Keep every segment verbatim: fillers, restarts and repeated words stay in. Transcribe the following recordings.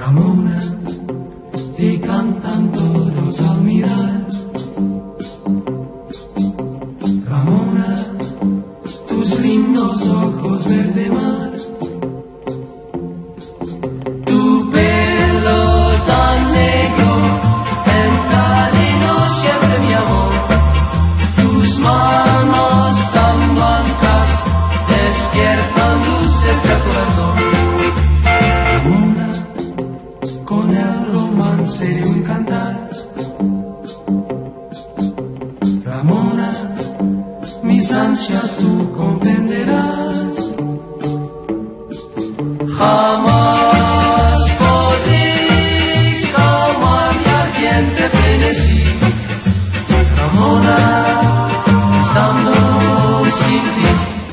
Ramona, te cantan todos al mirar. Ramona, tus lindos ojos verde mar. Tu pelo tan negro, encadeno siempre mi amor. Tus manos tan blancas, despiertan luces del corazón. Ramona, con el romance de un cantar. Ramona, mis ansias tú comprenderás. Jamás podré calmar mi ardiente frenesí. Ramona, estando sin ti.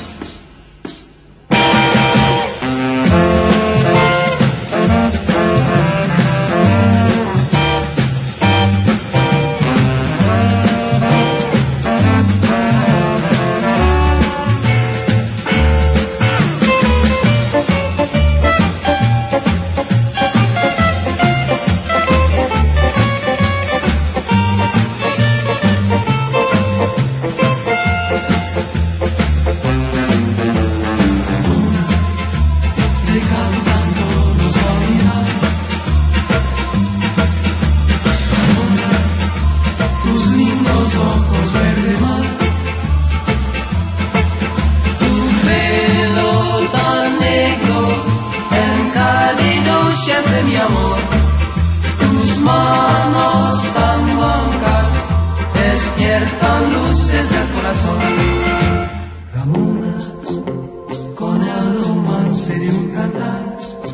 Siempre mi amor, tus manos tan blancas despiertan luces del corazón. Ramona, con el romance de un cantar.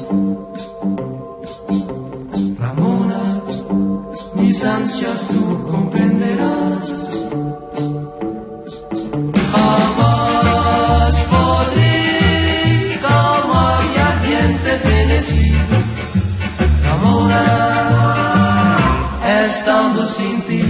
Ramona, mis ansias tú comprenderás. Jamás podré calmar mi ardiente frenesí. Ramona, estando sin ti.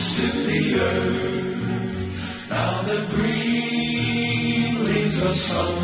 The green leaves of summer